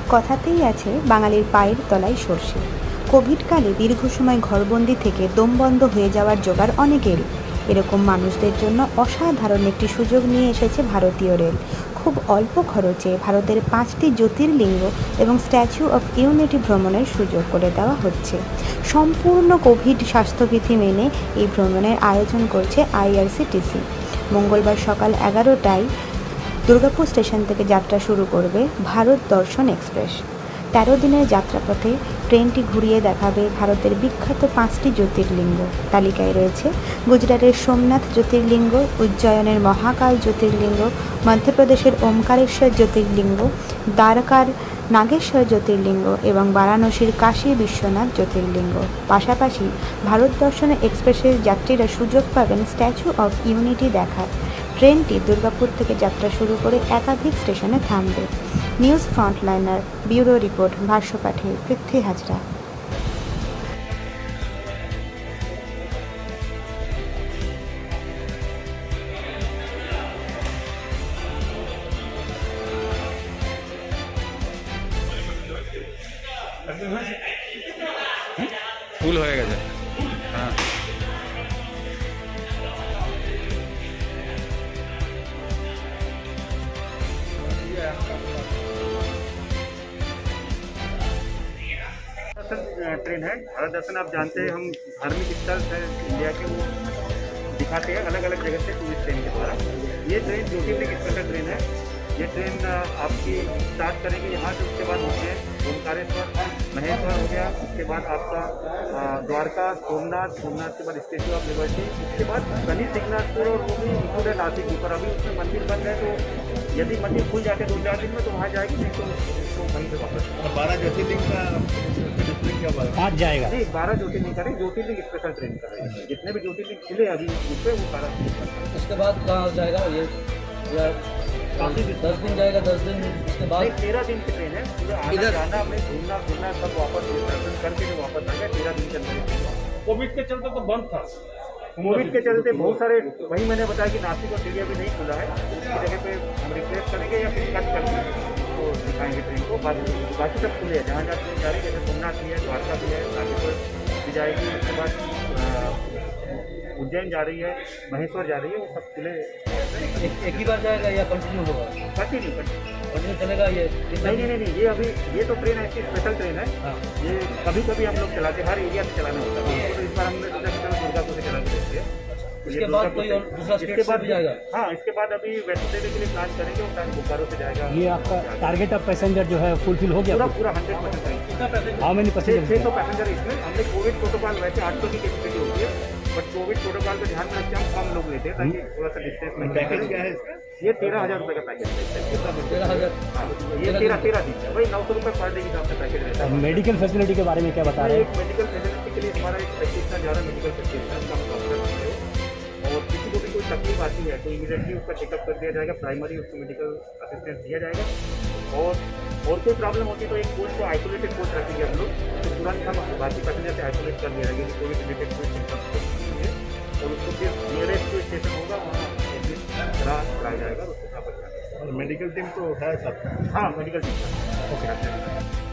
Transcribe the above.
কথাতেই আছে বাঙালির পায়ের তলায় সর্ষে। কোভিডকালে দীর্ঘ সময় ঘরবন্দি থেকে দম বন্ধ হয়ে যাওয়ার জোগাড় অনেকেরই। এরকম মানুষদের জন্য অসাধারণ একটি সুযোগ নিয়ে এসেছে ভারতীয় রেল। খুব অল্প খরচে ভারতের 5টি জ্যোতির্লিঙ্গ এবং স্ট্যাচু অফ ইউনিটি ভ্রমণের সুযোগ করে দেওয়া হচ্ছে। সম্পূর্ণ কোভিড স্বাস্থ্যবিধি মেনে এই ভ্রমণের আয়োজন করছে আইআরসিটিসি। মঙ্গলবার সকাল 11টায় দুর্গাপুর স্টেশন থেকে যাত্রা শুরু করবে ভারত দর্শন এক্সপ্রেস। 13 দিনের যাত্রাপথে ট্রেনটি ঘুরিয়ে দেখাবে ভারতের বিখ্যাত 5টি জ্যোতির্লিঙ্গ। তালিকায় রয়েছে গুজরাটের সোমনাথ জ্যোতির্লিঙ্গ, উজ্জয়নের মহাকাল জ্যোতির্লিঙ্গ, মধ্যপ্রদেশের ওমকারেশ্বর জ্যোতির্লিঙ্গ, দ্বারকার নাগেশ্বর জ্যোতির্লিঙ্গ এবং বারাণসীর কাশী বিশ্বনাথ জ্যোতির্লিঙ্গ। পাশাপাশি ভারত দর্শন এক্সপ্রেসের যাত্রীরা সুযোগ পাবেন স্ট্যাচু অফ ইউনিটি দেখার। ট্রেনটি দুর্গাপুর থেকে যাত্রা শুরু করে একাধিক স্টেশনে থামবে। নিউজ ফ্রন্টলাইনার ব্যুরো রিপোর্ট, ভাষ্য পাঠে পৃথ্বী হাজরা। ফুল হয়ে গেছে। হ্যাঁ, ट्रेन है। भारत दर्शन आप जानते हैं, हम धार्मिक स्थल है इंडिया के, वो दिखाते हैं अलग अलग जगह से टूरिस्ट ट्रेन के द्वारा। ये ट्रेन ज्योतिर्लिंग स्पेशल ट्रेन है। ये ट्रेन आपकी स्टार्ट करेंगे यहाँ से, उसके बाद होते हैं ओमकारेश्वर, महेश्वर हो गया, उसके बाद आपका द्वारका, सोमनाथ, सोमनाथ के बाद स्टेचू ऑफ लिबर्टी, उसके बाद गणेश सिंगनाथपुर, और वो भी इंक्लूडेड नासिक ऊपर। अभी उसमें मंदिर बंद है, तो यदि मंदिर खुल जाते 2-4 दिन में तो वहाँ जाएगी, नहीं तो वहीं से वापस। 12 ज्योतिर्लिंग का क्या बात जाएगा? नहीं, 12 ज्योतिर्लिंग करें, ज्योतिर्लिंग स्पेशल ट्रेन करें। जितने भी ज्योतिर्लिंग खुले अभी उस पर वो सारा। उसके बाद कहाँ जाएगा ये? काफ़ी 10 दिन जाएगा, 10 दिन उसके बाद 13 दिन की ट्रेन है। पूरा आना जाना, हमें घूमना फिरना सब वापस दर्शन करके जो वापस आएगा 13 दिन के अंदर। कोविड के चलते तो बंद था। कोविड के चलते बहुत सारे, वही मैंने बताया कि नासिक और सीरिया भी नहीं खुला है, उसकी जगह पे हम रिप्लेस करेंगे या फिर कट करके तो दिखाएंगे ट्रेन को। बाकी सब खुले हैं, जहाँ जहाँ ट्रेन जा रही है, जैसे सोमनाथ भी है, द्वारका भी है, नागेश्वर भी जाएगी, उसके बाद उज्जैन जा रही है, महेश्वर जा रही है, वो सब खुले। एक ही बार जाएगा या कंटिन्यू होगा? कंटिन्यू चलेगा ये? नहीं, ये अभी ये तो ट्रेन ऐसी स्पेशल ट्रेन है। हाँ। ये कभी कभी हम लोग चलाते, हर एरिया से चलाना होता है, तो इस बार हमने सोचा कि चलो दुर्गापुर से चला के देखते हैं। इसके बाद कोई और दूसरा स्टेट से भी जाएगा? हाँ, इसके बाद अभी वैष्णो देवी के लिए प्लान करेंगे, वो प्लान बोकारो से जाएगा। ये आपका टारगेट ऑफ पैसेंजर जो है फुलफिल हो गया? पूरा 100% है। How many passenger? 600 पैसेंजर इसमें। हमने कोविड प्रोटोकॉल, वैसे 800 की कैपेसिटी होती है, बट कोविड प्रोटोकॉल को ध्यान में रखते हम कम लोग लेते हैं ताकि थोड़ा सा डिस्टेंस में। पैकेज क्या है इसका? ये 13,000 रुपये का पैकेज है। 13,000? हाँ, ये 13 दिन है, वही 900 रुपये पर डे के हिसाब से पैकेज रहता है। मेडिकल फैसिलिटी के बारे में क्या बता रहे हैं? एक मेडिकल फैसिलिटी के लिए हमारा एक प्रैक्टिशनर जा रहा है, मेडिकल प्रैक्टिशनर का डॉक्टर है, और किसी को भी कोई तकलीफ आती है तो इमीडिएटली उसका चेकअप कर दिया जाएगा, प्राइमरी उसको मेडिकल असिस्टेंस दिया जाएगा। और कोई प्रॉब्लम होती है तो एक कोच को आइसोलेटेड कोच रखेंगे हम लोग, तो तुरंत हम बाकी पैसेंजर से आइसोलेट कर दिया जाएगा कि कोविड रिलेटेड कोई सिम्टम्स है, और उसको फिर नियरेस्ट जो स्टेशन होगा वहाँ एडमिट कराया जाएगा, उसको प्रॉपर। और मेडिकल टीम तो है सब? हाँ, मेडिकल टीम। ओके।